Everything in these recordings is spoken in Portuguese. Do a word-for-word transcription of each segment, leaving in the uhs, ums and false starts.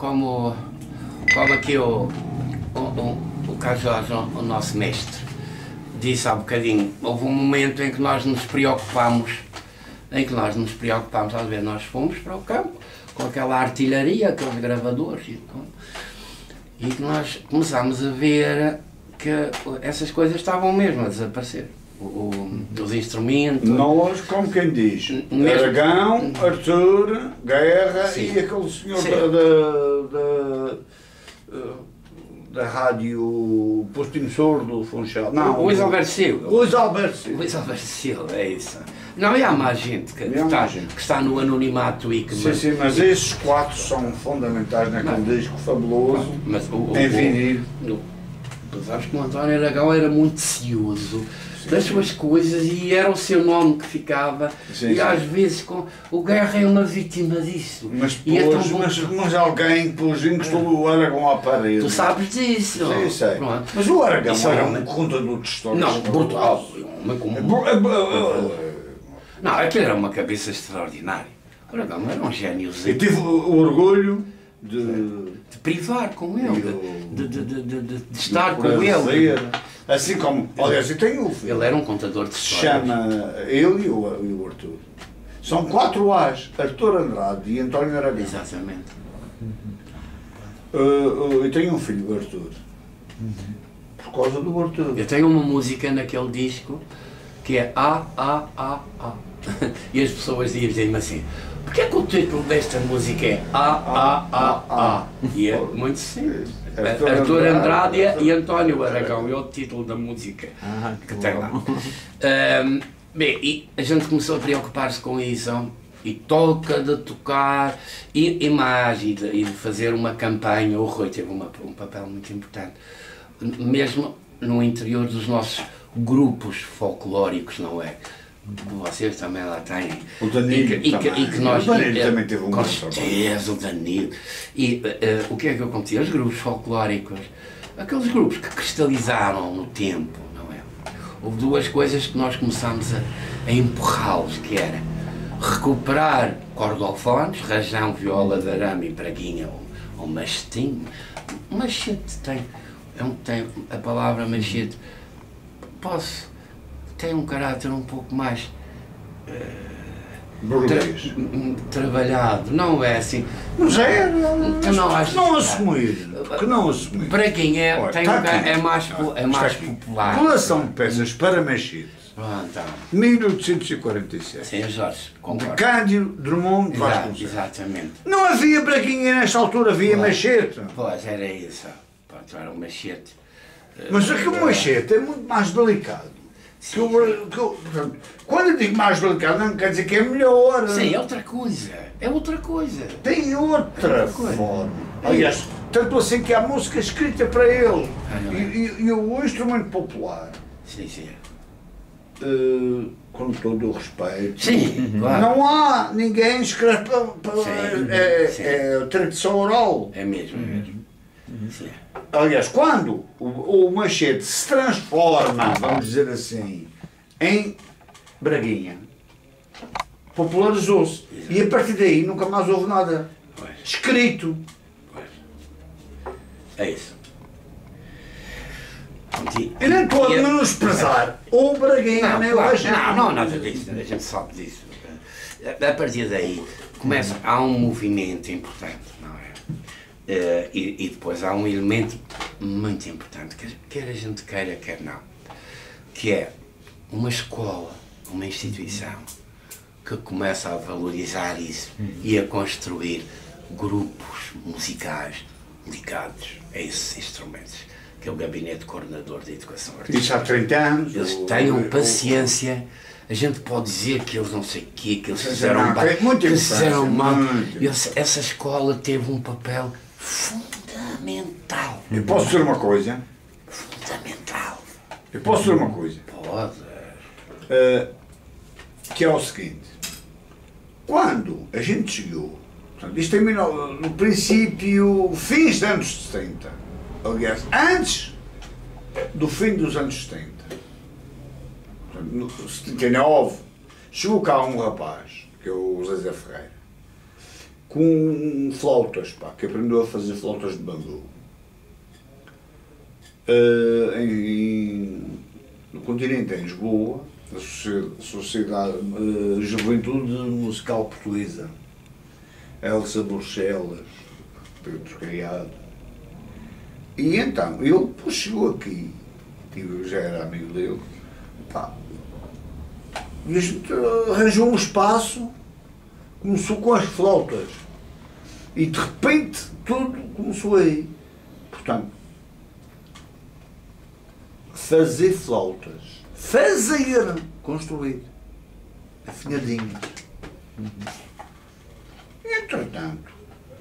como, como aqui o, o, o, o Carlos Jorge, o, o nosso mestre, disse há bocadinho, houve um momento em que nós nos preocupámos, em que nós nos preocupámos, às vezes nós fomos para o campo, com aquela artilharia, aqueles gravadores, e, e que nós começámos a ver que essas coisas estavam mesmo a desaparecer. O, o, os instrumentos. Nós, como quem diz, mesmo... Aragão, Arthur, Guerra. Sim. E aquele senhor da, da, da, da rádio Postinho Sordo, Funchal. Não, o Luís Alberto Silva. Luís Alberto Silva. Luís Alberto Silva, é isso. Não, e há mais gente que, está, gente. que está no anonimato e que... Sim, mas, sim, mas esses quatro são fundamentais naquele mas, disco fabuloso, mas, o, o, em vinil. Sabes que o António Aragão era muito cioso das suas coisas e era o seu nome que ficava, sim, e sim. às vezes com, o Guerra é uma vítima disso. Mas, pôs, é tão mas, mas alguém pôs, encostou o Aragão à parede. Tu sabes disso? Sim, sei. Pronto. Mas o Aragão isso era um contador de histórias. Não, brutal. Não, aquilo era uma cabeça extraordinária. O Aragão era um gênio. Eu tive o orgulho de, de privar com ele, de, de, de, de, de, de estar com ele. Assim como, aliás, eu tenho o filho. Ele era um contador de histórias. Se chama ele e o, e o Arthur. São quatro A's, Arthur Andrade e António Aragão. Exatamente. Uh, uh, eu tenho um filho, o Arthur. Por causa do Arthur. Eu tenho uma música naquele disco que é A, A, A, A. E as pessoas dizem-me assim, porquê é que o título desta música é A, A, A, A? E é muito simples. Arthur, Arthur Andrade e António Aragão é o título da música ah, que tem lá. Um, bem, e a gente começou a preocupar-se com isso, e toca de tocar, e, e mais, e de, e de fazer uma campanha. O Rui teve uma, um papel muito importante, mesmo no interior dos nossos grupos folclóricos, não é? Vocês também lá têm. O Danilo e que, também. E que, e que nós, o Danilo e, também teve um com certeza, o Danilo. E uh, o que é que acontecia? Os grupos folclóricos, aqueles grupos que cristalizaram no tempo, não é? Houve duas coisas que nós começámos a, a empurrá-los, que era recuperar cordofones, rajão, viola de arame e praguinha, ou, ou mastinho. Machete tem, é um, tem a palavra machete, posso... tem um caráter um pouco mais uh, tra trabalhado, não é assim. Mas é, não, que não, acho não assumir, que não assumir. Para quem é, Olha, tem tá um, é mais, é mais popular. Coleção de peças para machete, então. mil oitocentos e quarenta e sete. Sim, Jorge, concordo. De Cândido Drummond de Vasconcelos. Exatamente. Não havia braguinha nesta altura, havia pois, machete. Pois, era isso. Pronto, era um machete. Mas aqui o machete é muito mais delicado. Que eu, que eu, quando eu digo mais delicado, não quer dizer que é melhor. Sim, é outra coisa. É outra coisa. Tem outra, outra forma. Aliás, tanto assim que há música escrita para ele. Ah, e, e, e o instrumento popular. Sim, sim. Uh, com todo o respeito. Sim, claro. Não há ninguém escreve para. para sim, é, sim. é tradição oral. É mesmo, é mesmo. Sim. Aliás, quando o, o machete se transforma, vamos dizer assim, em braguinha, popularizou-se. E a partir daí nunca mais houve nada pois. escrito. Pois. É isso. E nem pode menosprezar o braguinha, não, nem claro, o rajão. Não, não, nada disso, a gente sabe disso. A partir daí começa, há um movimento importante, não é? Uh, e, e depois há um elemento muito importante, quer, quer a gente queira, quer não, que é uma escola, uma instituição que começa a valorizar isso uhum. e a construir grupos musicais ligados a esses instrumentos, que é o Gabinete Coordenador de Educação Artística. Isso há trinta anos. Eles tenham paciência. A gente pode dizer que eles não sei o quê, que eles fizeram não, é muito que fizeram mal. Essa, essa escola teve um papel fundamental. Eu posso dizer uma coisa? Fundamental. Eu posso dizer uma coisa? Pode. Uh, que é o seguinte. Quando a gente chegou, portanto, isto terminou no princípio, fins dos anos setenta, aliás, antes do fim dos anos setenta, no setenta e nove, chegou cá um rapaz, que é o Zezé Ferreira. com flautas, pá, que aprendeu a fazer flautas de bambu. Uh, em, no continente, em Lisboa, a Sociedade, Sociedade uh, Juventude Musical Portuguesa, Elsa Bruxelas, Pedro Caiado. E então, ele depois chegou aqui, eu já era amigo dele, pá, e a gente arranjou um espaço, começou com as flautas, e de repente tudo começou aí. Portanto, fazer flautas, fazer, construir, afinadinhas. Uhum. E, entretanto,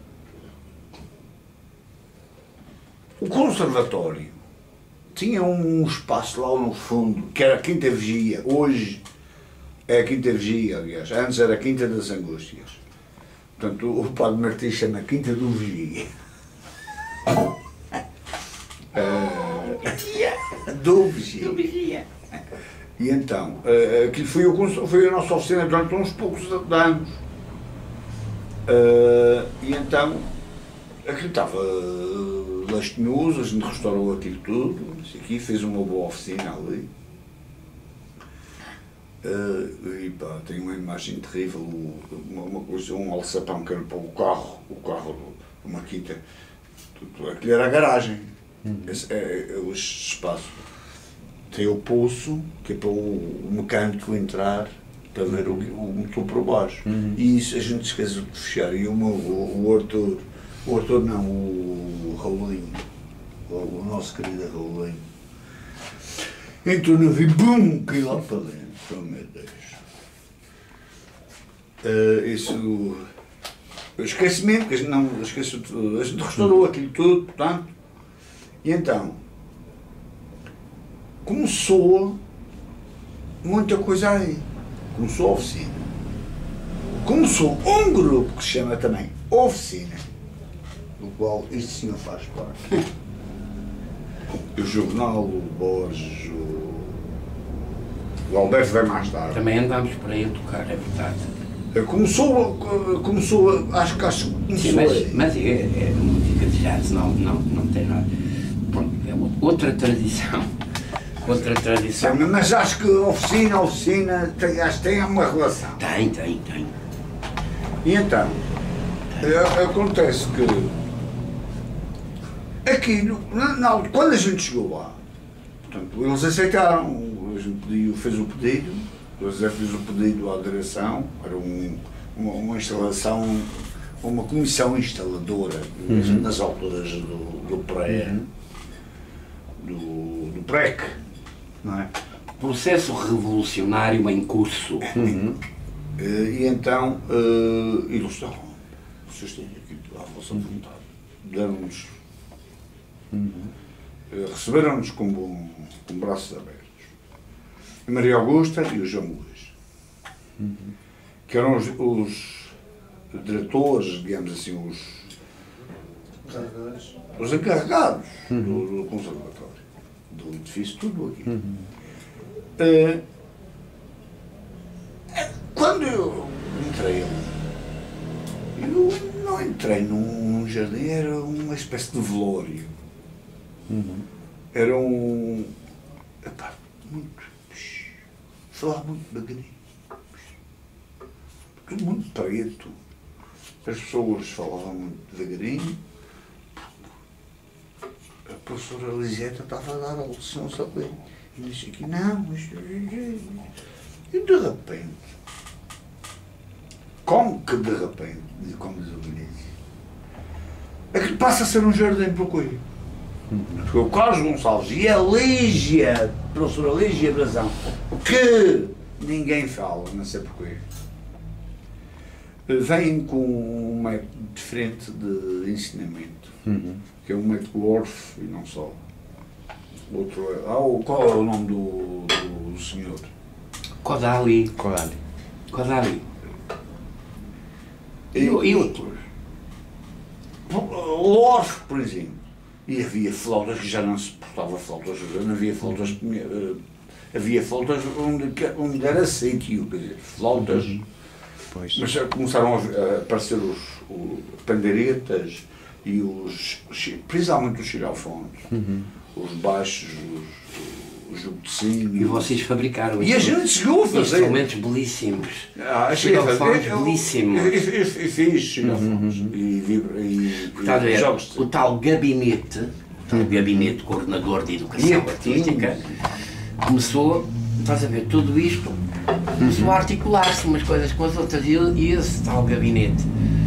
o conservatório tinha um espaço lá no fundo, que era a Quinta Vigia, hoje é a Quinta Vigia, aliás, antes era a Quinta das Angústias. Portanto, o Padre Martins chama a Quinta do Vigia. uh, do Vigia. Do Vigia. E então, uh, aquilo foi, o, foi a nossa oficina durante uns poucos anos. Uh, e então, aquilo estava lastimioso, a gente restaurou aquilo tudo, aqui, fez uma boa oficina ali. Uh, e pá, tem uma imagem terrível, uma, uma coisa, um alçapão que era para o carro, o carro de uma quinta, tudo, aquilo era a garagem, uhum. Esse é, é o espaço. Tem o poço, que é para o mecânico entrar, para ver uhum. o, o motor por baixo, uhum. E isso a gente esqueceu de fechar, e o, o, o Arthur, o Arthur não, o Raulinho, o, o nosso querido Raulinho, entrou no navio, bum, caiu lá para dentro. Oh, meu Deus. Uh, isso. Esquecimento, que a gente não esqueceu tudo. A gente restaurou aquilo tudo, portanto. E então. Começou muita coisa aí. Começou a oficina. Começou um grupo que se chama também Oficina, do qual este senhor faz parte. O Jornal, o Borges, o. O Alberto vai mais tarde. Também andámos por aí a tocar, é verdade. Começou, começou, acho que acho que começou. Sim, mas, mas é, é música de jazz, não, não, não tem nada. Pronto, é outra tradição. Outra tradição. Sim, mas acho que a oficina, a oficina, tem, acho que tem uma relação. Tem, tem, tem. E então, é, acontece que aqui, não, quando a gente chegou lá, portanto, eles aceitaram. A gente pediu, fez o pedido, o José fez o pedido à direção, era um, uma, uma instalação, uma comissão instaladora, uhum. Nas alturas do, do pré, uhum. do, do PREC, não é? Processo revolucionário em curso. Uhum. E, e então, uh, eles estavam, vocês têm aqui à vossa vontade, deram-nos, uhum. uh, receberam-nos com, com, com braços abertos. A Maria Augusta e o João Luís, uhum. Que eram os, os diretores, digamos assim, os, os encarregados uhum. do, do conservatório, do edifício, tudo aqui. Uhum. Uh, quando eu entrei ali, eu não entrei num, num jardim, era uma espécie de velório. Uhum. Era um... Epá, muito... Falava muito devagarinho, tudo muito preto, as pessoas falavam muito devagarinho, a professora Liseta estava a dar a lição, sabe? E disse aqui, não, mas... E de repente, como que de repente, como diz o Vinícius, é que passa a ser um jardim para o coelho. Porque o Carlos Gonçalves e a Lígia, a professora Lígia Brazão, que ninguém fala, não sei porquê, vêm com um método diferente de ensinamento, uhum. Que é um método Orff e não só. Outro é, ah, qual é o nome do, do senhor? Kodali. Kodali. Kodali. E, e outros? O Orff, por exemplo. E havia flautas que já não se portava flautas, não havia flautas, uh, havia flautas onde, onde era sítio, quer dizer, flautas, uhum. Pois. Mas começaram a, a aparecer os, os pandeiretas e os, principalmente os xilofones, uhum. os baixos, os, os jugocinhos. E vocês fabricaram e a gente chegou a fazer instrumentos belíssimos, ah, xilofones belíssimos. Eu fiz xilofones uhum. e, e, e, e jogos. O tal gabinete, o tal uhum. gabinete coordenador de educação artística, começou, estás a ver, tudo isto começou a articular-se umas coisas com as outras e, e esse tal gabinete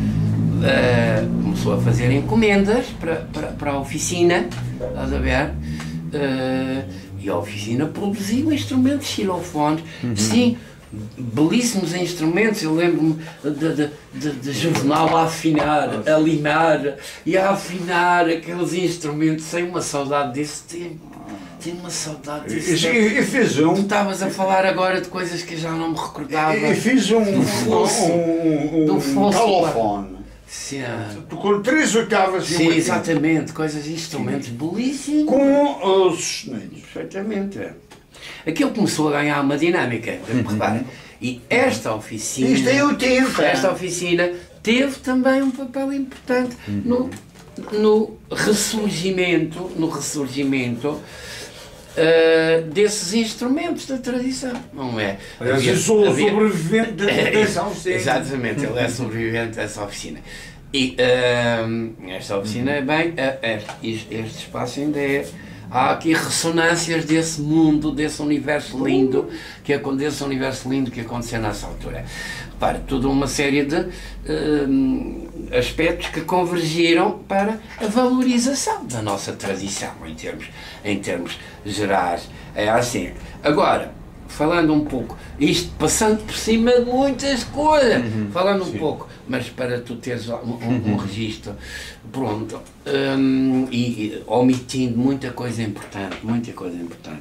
uh, começou a fazer encomendas para, para, para a oficina, estás a ver, uh, e a oficina produziu instrumentos xilofones, uhum. sim, belíssimos instrumentos. Eu lembro-me de, de, de, de Juvenal a afinar, a limar e a afinar aqueles instrumentos, sem uma saudade desse tempo. Tenho uma saudade disso. Eu, eu fiz um. Tu estavas a falar agora de coisas que eu já não me recordava. Eu fiz um. Do fosso. Um, um, um telefone. Sim. Com três oitavas e Sim, exatamente. Coisas, instrumentos belíssimos. Com os sustenidos. Perfeitamente. Aquilo começou a ganhar uma dinâmica. Repara. E esta oficina. Isto é oitenta. Esta oficina teve também um papel importante no, no ressurgimento. No ressurgimento. Uh, desses instrumentos da tradição, não é? Aliás, eu sou havia... sobrevivente dessa oficina. Exatamente, ele é sobrevivente dessa oficina. E uh, esta oficina é bem, uh, este, este espaço ainda é. Há aqui ressonâncias desse mundo, desse universo lindo, que desse universo lindo que aconteceu nessa altura. Repare, toda uma série de uh, aspectos que convergiram para a valorização da nossa tradição, em termos, em termos gerais. É assim. Agora, falando um pouco, isto passando por cima de muitas coisas, uhum, falando sim. um pouco, mas para tu teres um, um, um registro, pronto, um, e, e omitindo muita coisa importante, muita coisa importante,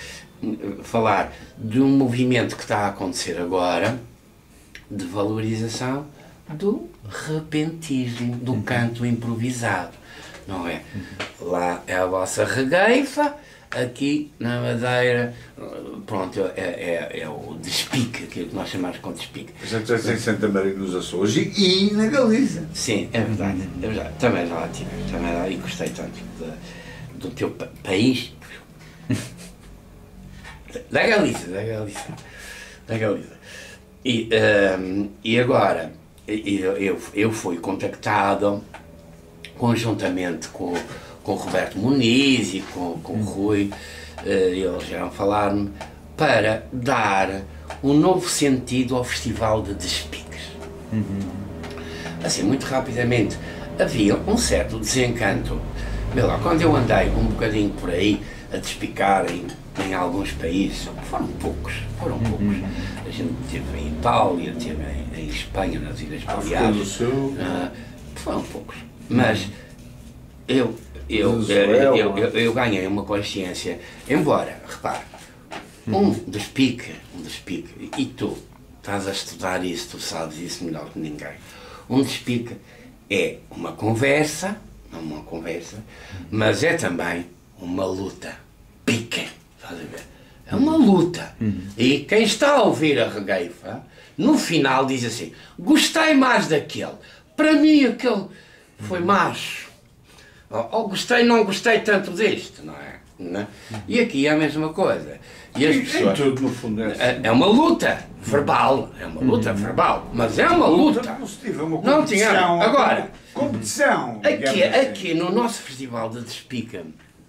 falar de um movimento que está a acontecer agora, de valorização do repentismo, do canto improvisado, não é? Lá é a vossa regueifa, aqui na Madeira, pronto, é, é, é o despique, aquilo que nós chamamos de despique. Já estiveste em Santa Maria nos Açores e, e na Galiza. Sim, é verdade, é verdade. Também já lá tive, também lá e gostei tanto de, do teu pa país. Da Galiza, da Galiza, da Galiza. E, um, e agora, eu, eu, eu fui contactado conjuntamente com, com o Roberto Muniz e com, com o Rui, uh, eles vieram falar-me para dar um novo sentido ao Festival de Despiques. Uhum. Assim, muito rapidamente, havia um certo desencanto. Vê lá, quando eu andei um bocadinho por aí a despicar em, em alguns países, foram poucos, foram poucos. A gente esteve em Itália, esteve em, em Espanha, nas Ilhas Baleares, uh, foram poucos. Mas eu, eu, eu, eu, eu, eu ganhei uma consciência, embora, repare, um despique, um despique, e tu estás a estudar isso, tu sabes isso melhor que ninguém. Um despique é uma conversa, não uma conversa, mas é também uma luta. Pique, estás a ver? É uma luta. Uhum. E quem está a ouvir a regueifa, no final diz assim, gostei mais daquele. Para mim aquele foi macho. Ou, ou gostei, não gostei tanto deste, não é? Não é? E aqui é a mesma coisa. E as pessoas, tudo, no fundo, é, é, é uma luta verbal, é uma luta uhum. verbal, mas é uma luta. Positiva, uma não tinha. Agora, competição. Aqui, aqui no nosso festival de Despica,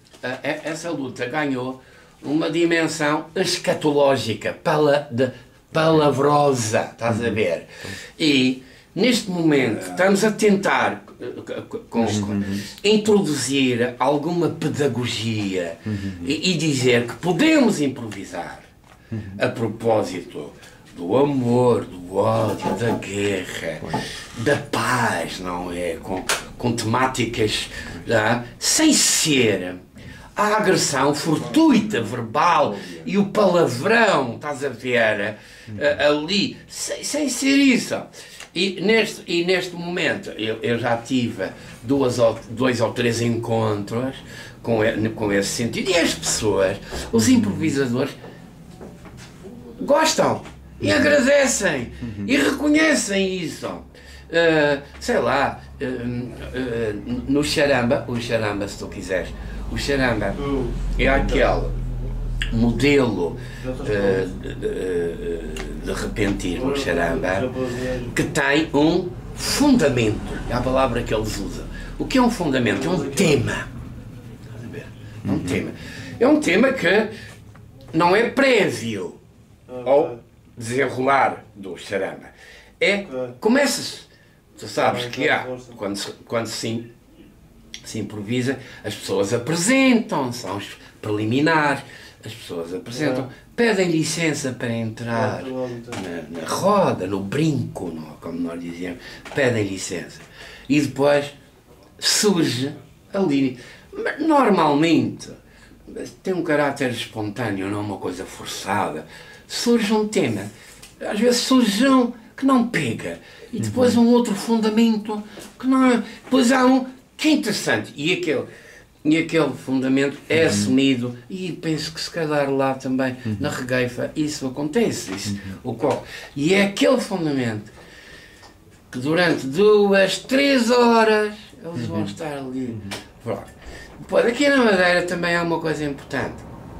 essa luta ganhou uma dimensão escatológica, pala, de, palavrosa, estás a ver? E neste momento estamos a tentar com, com, introduzir alguma pedagogia e, e dizer que podemos improvisar a propósito do amor, do ódio, da guerra, da paz, não é? Com, com temáticas, não? Sem ser a agressão fortuita, verbal e o palavrão, estás a ver, ali, sem, sem ser isso. E neste, e neste momento eu, eu já tive duas ou, dois ou três encontros com, com esse sentido, e as pessoas, os improvisadores, gostam e agradecem e reconhecem isso. uh, sei lá, uh, uh, no charamba, o charamba se tu quiseres, o charamba é aquele modelo uh, de, de, de repentismo, o charamba, que tem um fundamento, é a palavra que eles usam. O que é um fundamento? É um tema. É um tema. É um tema que não é prévio ao desenrolar do charamba. É, começa-se. Tu sabes que há, quando se, quando se, se improvisa, as pessoas apresentam, são os preliminares, as pessoas apresentam, pedem licença para entrar na, na roda, no brinco, no, como nós dizíamos, pedem licença. E depois surge ali. Mas normalmente tem um caráter espontâneo, não uma coisa forçada. Surge um tema, às vezes surge um que não pega, e depois um outro fundamento que não é. Depois há um que é interessante, e aquele, e aquele fundamento é assumido, e penso que se calhar lá também na regueifa isso acontece, isso ocorre. E é aquele fundamento que durante duas, três horas eles vão estar ali. Pronto. Depois, aqui na Madeira também há uma coisa importante.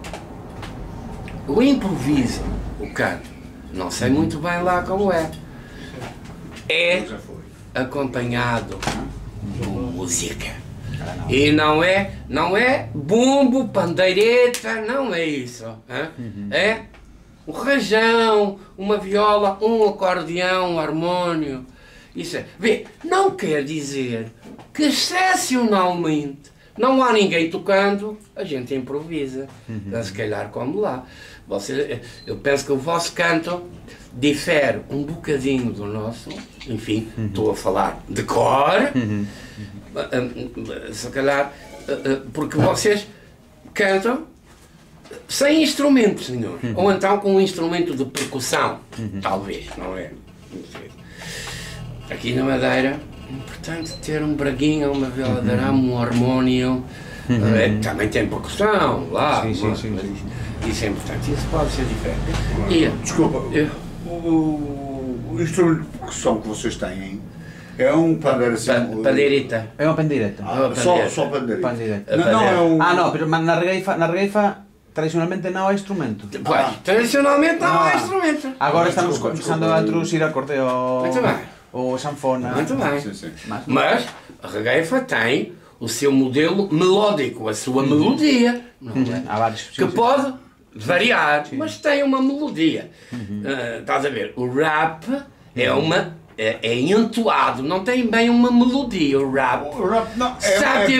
O improviso, o canto, não sei muito bem lá como é, é acompanhado de música. E não é, não é bumbo, pandeireta, não é isso. Hein? É um rajão, uma viola, um acordeão, um harmónio. Isso é. Vê, não quer dizer que excepcionalmente não há ninguém tocando, a gente improvisa. Uhum. Se calhar como lá. Você, eu penso que o vosso canto difere um bocadinho do nosso, enfim, uhum. estou a falar de cor, uhum. se calhar, porque vocês cantam sem instrumentos nenhum, uhum. ou então com um instrumento de percussão, uhum. talvez, não é? Não sei. Aqui na Madeira, é importante ter um braguinho, uma viola de arame, um harmónio, uhum. é, também tem percussão lá, sim, sim, sim, sim. Isso é importante, isso pode ser diferente. E, desculpa, eu, o, o instrumento de percussão que vocês têm é um pandeiro assim? Pa, pandeireta. É uma pandeireta. Ah, só, só pandeireta. pandeireta. Não, não é um... Ah, não, mas na regueifa, na regueifa tradicionalmente não há instrumento. Pois, ah. tradicionalmente não, não há instrumento. Agora estamos desculpa, começando desculpa. a introduzir acordeão. Muito bem. Ou sanfona. Muito bem. Sim, sim. Mas, mas a regueifa tem o seu modelo melódico, a sua uhum. melodia, não uhum. é? Há vários, que sim, pode variar, sim. mas tem uma melodia. Uhum. Uh, estás a ver? O rap é uma é, é entoado, não tem bem uma melodia. O rap. O rap não é,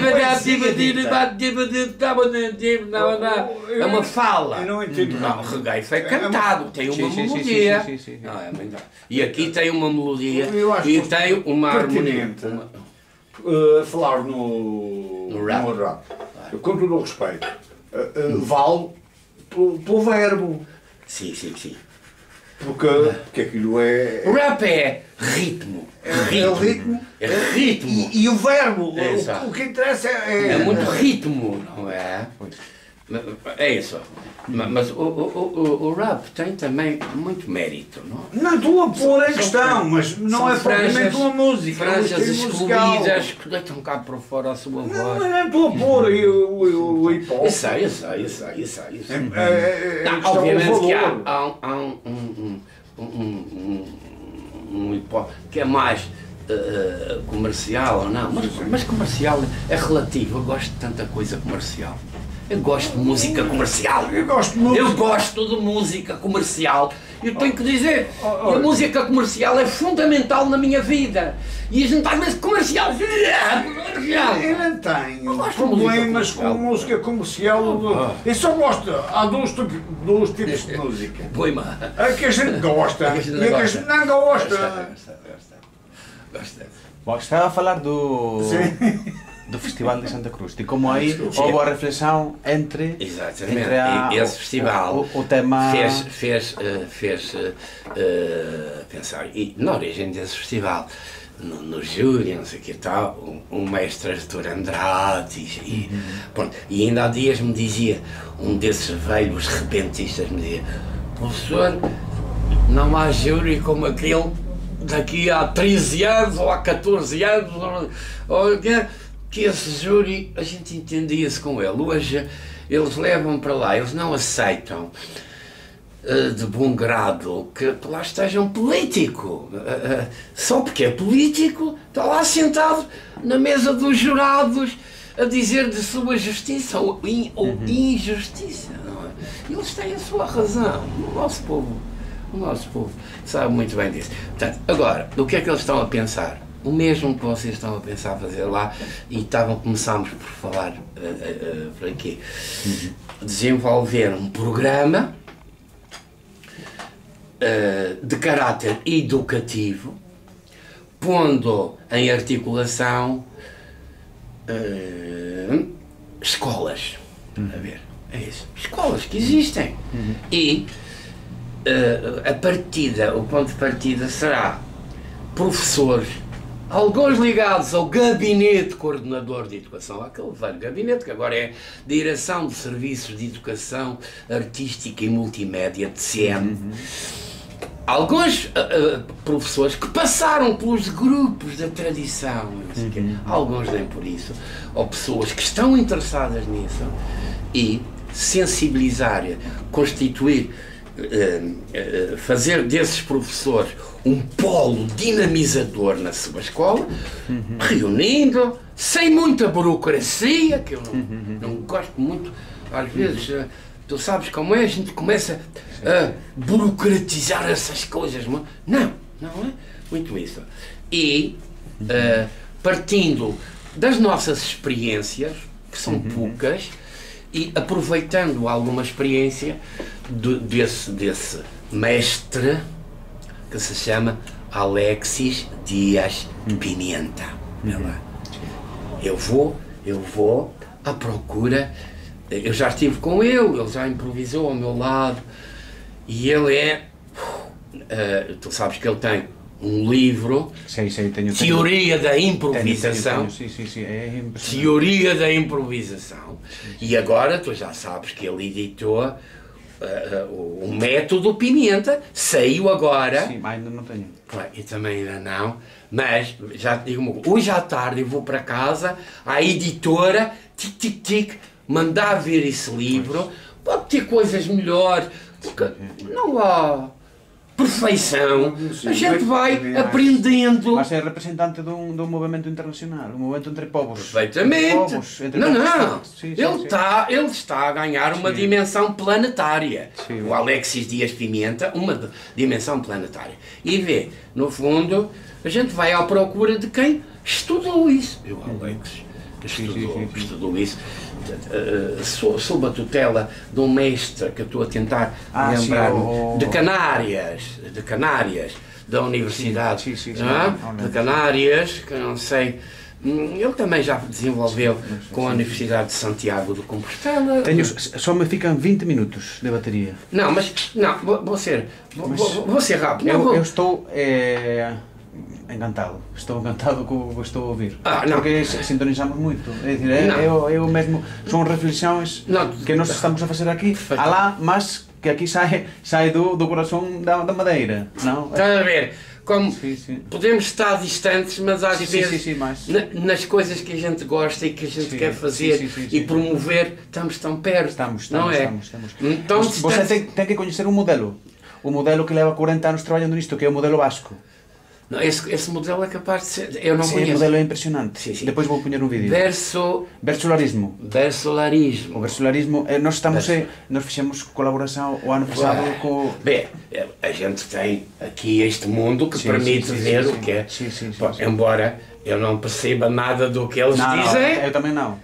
é, é uma fala. Eu não entendo. Não, o regueifa é cantado, tem uma sim, melodia. Sim, sim, sim, sim. Não, é muito... E aqui tem uma melodia e tem uma harmonia. Uma... Uh, falar no, no rap. No rap. Eu, com todo o respeito, uh, uh, vale pelo, pelo verbo. Sim, sim, sim. Porque, porque aquilo é... O rap é ritmo. É ritmo. É, ritmo. é ritmo. E, e o verbo, é o, o que interessa é... É muito ritmo, não é? É isso. Mas o, o, o, o rap tem também muito mérito, não? Não estou a pôr em questão, mas não é propriamente uma música. Franjas excluídas que deitam cá para fora a sua voz. Não, não estou a pôr aí o, o, o hip hop. Eu sei, eu sei, eu sei, eu sei. Eu sei. É, é, é, não, obviamente que há, há, um, há um, um, um, um, um hip hop que é mais uh, comercial ou não, mas, mas comercial é relativo. Eu gosto de tanta coisa comercial. Eu gosto de música comercial. Eu gosto de música. Eu gosto de música comercial. Eu tenho que dizer, oh, oh, a música comercial é fundamental na minha vida. E a gente às vezes comercial. Eu não tenho problemas com música comercial. Eu só gosto. Há dois, dois tipos de música. Poima. A que a gente gosta e a que a gente não gosta. Gosta. Bom, estava a falar do... Sim. do Festival de Santa Cruz, e como aí houve a reflexão entre, exatamente, entre a, esse festival o, o tema... fez, fez, uh, fez uh, uh, pensar, e na origem desse festival, no, no júri, não sei o que tal, um, um mestre Artur Andrade, e, uhum. pronto, e ainda há dias me dizia, um desses velhos repentistas me dizia, professor, não há júri como aquele daqui a treze anos ou há catorze anos, ou, ou, que esse júri, a gente entendia-se com ele. Hoje eles levam para lá, eles não aceitam uh, de bom grado que lá esteja um político. Uh, uh, só porque é político, está lá sentado na mesa dos jurados a dizer de sua justiça ou, in, ou uhum. injustiça. Não é? Eles têm a sua razão. O nosso povo, o nosso povo sabe muito bem disso. Portanto, agora, o que é que eles estão a pensar? O mesmo que vocês estão a pensar fazer lá, e estavam, começámos por falar uh, uh, uh, por aqui. Uhum. Desenvolver um programa uh, de caráter educativo, pondo em articulação uh, escolas. Uhum. A ver, é isso. Escolas que existem. Uhum. E uh, a partida, o ponto de partida será professores, alguns ligados ao Gabinete Coordenador de Educação, aquele velho gabinete que agora é Direção de Serviços de Educação Artística e Multimédia, D C M. Uhum. Alguns uh, uh, professores que passaram pelos grupos da tradição, uhum. alguns nem por isso, ou pessoas que estão interessadas nisso, e sensibilizar, constituir, uh, uh, fazer desses professores um polo dinamizador na sua escola, uhum. reunindo, sem muita burocracia, que eu não, uhum. não gosto muito, às vezes, uh, tu sabes como é, a gente começa a burocratizar essas coisas, não, não é muito isso. E, uh, partindo das nossas experiências, que são uhum. poucas, e aproveitando alguma experiência do, desse, desse mestre, que se chama Alexis Dias Pimenta. Uhum. Eu vou, eu vou à procura, eu já estive com ele, ele já improvisou ao meu lado, e ele é, uh, tu sabes que ele tem um livro, sim, sim, tenho, Teoria tenho, da Improvisação, tenho, tenho, sim, sim, sim, é Teoria da Improvisação, sim, sim. E agora tu já sabes que ele editou Uh, uh, o método Pimenta, saiu agora. Sim, mas ainda não tenho. Eu também ainda não, mas já te digo, hoje à tarde eu vou para casa, à editora, tic tic tic, mandar ver esse livro, pois. Pode ter coisas melhores, porque sim, não há perfeição, sim, a gente vai aprendendo. Mas é representante de um, de um movimento internacional, um movimento entre povos. Perfeitamente. Entre povos, entre não, não, sim, ele, sim, está, ele está a ganhar uma sim. dimensão planetária. Sim. O Alexis Dias Pimenta, uma dimensão planetária. E vê, no fundo, a gente vai à procura de quem estudou isso. Eu, Alexis, que estudou, sim, sim, sim. estudou isso. Uh, sob, sob a tutela de um mestre que eu estou a tentar ah, lembrar sim, o... de Canárias, de Canárias, da Universidade sim, sim, sim, não é? não, não, de Canárias, que eu não sei, ele também já desenvolveu sim, sim, com a Universidade de Santiago de Compostela. Tenho, só me ficam vinte minutos de bateria. Não, mas não, vou, vou ser, vou, mas, vou, vou ser rápido. Eu, não, vou... eu estou é... encantado, estou encantado com o que estou a ouvir, ah, não. porque sintonizamos muito, é dizer, é, eu, eu mesmo, são reflexões não. que nós estamos a fazer aqui, alá, mas que aqui sai, sai do, do coração da, da madeira, não? Estás a ver, como sim, sim. podemos estar distantes, mas às sim, vezes sim, sim, sim, mas... na, nas coisas que a gente gosta e que a gente sim, quer fazer sim, sim, sim, e sim. promover, estamos tão perto, estamos, estamos, não é? Estamos, estamos. Então, você distante... tem, tem que conhecer um modelo, o modelo que leva quarenta anos trabalhando nisto, que é o modelo basco. Não, esse, esse modelo é capaz de ser. Eu não sim, conheço. O modelo é impressionante. Sim, sim. Depois vou pôr um vídeo. Verso. Versolarismo. Versolarismo. O versolarismo. Nós estamos. Verso. Nós fizemos colaboração o ano passado Ué. com. Bem, a gente tem aqui este mundo que sim, permite sim, sim, ver sim, o que é. Sim, sim, sim, Pô, sim. Embora eu não perceba nada do que eles não, dizem. Não, eu também não.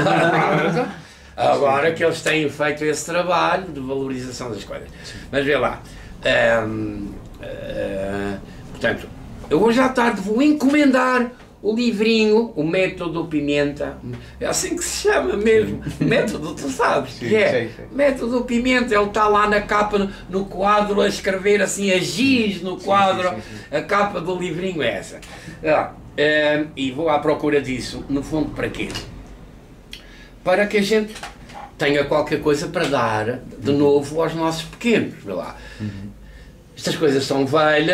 Agora que eles têm feito esse trabalho de valorização das coisas. Sim. Mas vê lá. Hum, hum, portanto. Eu hoje à tarde vou encomendar o livrinho, o Método Pimenta, é assim que se chama mesmo, método, tu sabes, sim, que é, sei, sei. Método Pimenta, ele está lá na capa, no quadro, a escrever assim, a giz no quadro, sim, sim, sim, sim. A capa do livrinho é essa. Ah, é, e vou à procura disso, no fundo, para quê? Para que a gente tenha qualquer coisa para dar, de novo, aos nossos pequenos, vê lá. Uhum. Estas coisas são velhas,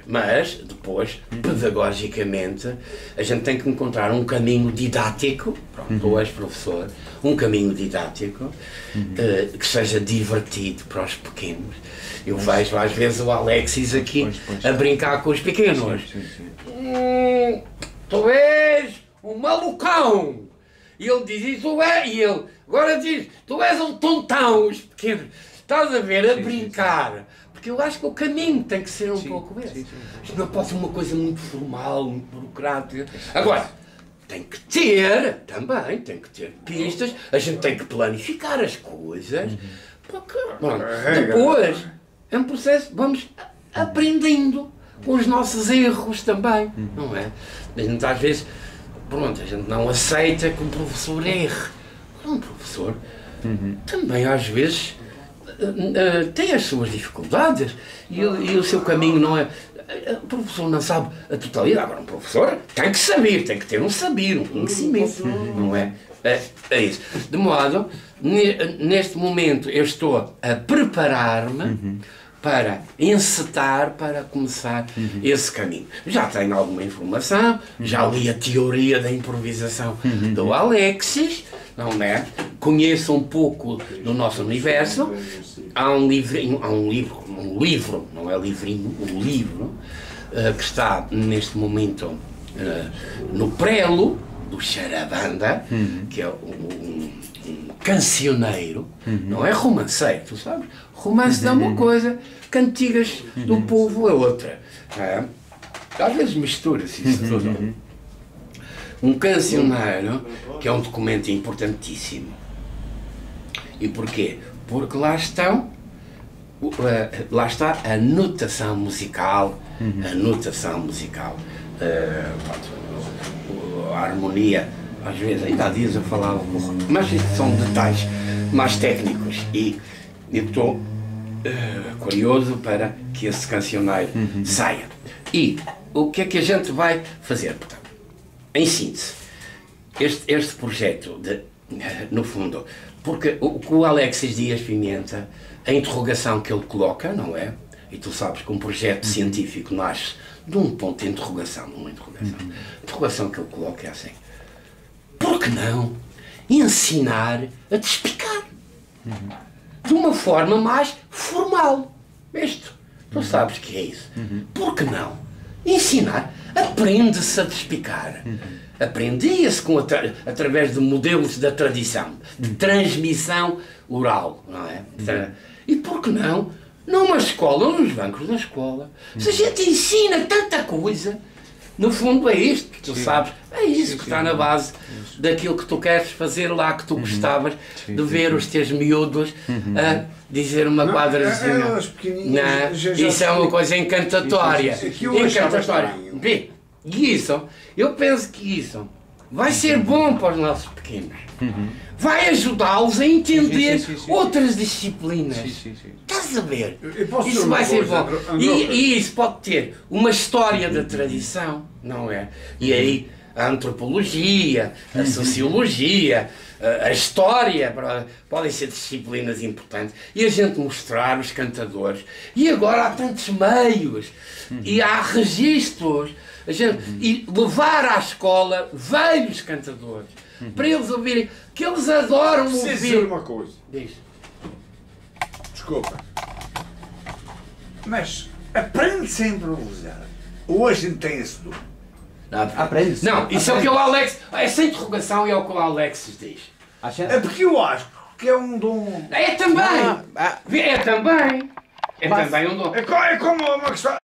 Mas, depois, pedagogicamente, a gente tem que encontrar um caminho didático, pronto, tu és professor, um caminho didático uh, que seja divertido para os pequenos. Eu vejo às vezes o Alexis aqui pois, pois. a brincar com os pequenos. Sim, sim, sim. Hum, tu és um malucão! E ele diz isso, é, e ele agora diz, tu és um tontão, os pequenos. Estás a ver, a sim, brincar. Sim, sim. Porque eu acho que o caminho tem que ser um sim, pouco esse. Sim, sim. Isto não pode ser uma coisa muito formal, muito burocrática. Agora, tem que ter, também, tem que ter pistas, a gente tem que planificar as coisas, uhum. porque, bom, depois, é um processo, vamos aprendendo com os nossos erros também, uhum. não é? A gente às vezes, pronto, a gente não aceita que um professor erre. Um professor uhum. também às vezes Uh, tem as suas dificuldades e, e o seu caminho não é. O professor não sabe a totalidade. Agora, um professor tem que saber, tem que ter um saber, um conhecimento, não é? É, é isso. De modo, neste momento eu estou a preparar-me uhum. para encetar, para começar uhum. esse caminho. Já tenho alguma informação, uhum. já li a teoria da improvisação uhum. do Alexis, não é? Conheço um pouco do nosso universo. Há um livrinho, há um livro, um livro, não é livrinho, um livro, uh, que está neste momento uh, no prelo do Charabanda, uhum. que é um, um, um cancioneiro, uhum. não é romanceiro, tu sabes? Romance uhum. é uma coisa, cantigas uhum. do povo é outra. É? Às vezes mistura-se isso tudo. Uhum. Um cancioneiro, que é um documento importantíssimo. E porquê? Porque lá estão, lá está a notação musical, uhum. a notação musical, uh, a harmonia, às vezes ainda há dias eu falava, mas isso são detalhes mais técnicos e eu estou uh, curioso para que esse cancioneiro uhum. saia. E o que é que a gente vai fazer? Portanto, em síntese, este, este projeto, de, no fundo, porque o que o Alexis Dias Pimenta, a interrogação que ele coloca, não é? E tu sabes que um projeto uhum. científico nasce de um ponto de interrogação, de uma interrogação. Uhum. A interrogação que ele coloca é assim: por que não ensinar a despicar? Uhum. De uma forma mais formal. Isto, tu uhum. sabes que é isso. Uhum. Por que não ensinar? Aprende-se a despicar. Uhum. Aprendia-se com atra através de modelos da tradição, de transmissão oral, não é? Uhum. E por que não, numa escola, ou nos bancos da escola, uhum. se a gente ensina tanta coisa, no fundo é isto que tu sim. sabes, é isso sim, que sim, está sim. na base isso. daquilo que tu queres fazer lá, que tu uhum. gostavas sim, de ver sim, os teus miúdos uhum. a dizer uma quadrazinha. Não, já, já isso é uma coisa encantatória. Sim, sim, sim, sim. Encantatória. Vê, e isso, eu penso que isso vai ser bom para os nossos pequenos. Uhum. Vai ajudá-los a entender sim, sim, sim, sim. outras disciplinas. Sim, sim, sim. Estás a ver? Isso vai ser bom. E, e isso pode ter uma história da tradição, não é? E aí a antropologia, a sociologia, a história, podem ser disciplinas importantes. E a gente mostrar os cantadores. E agora há tantos meios, e há registros. A gente, e levar à escola velhos cantadores, uhum. para eles ouvirem, que eles adoram ouvir. Preciso dizer uma coisa. Diz. Desculpa. Mas aprende-se a improvisar. Ou a gente tem esse dom? Aprende-se. Não, isso aprende. É o que o Alex... Essa interrogação é o que o Alex diz. É porque eu acho que é um dom... É também. Ah, ah. É também. É Mas, também um dom. É como uma questão...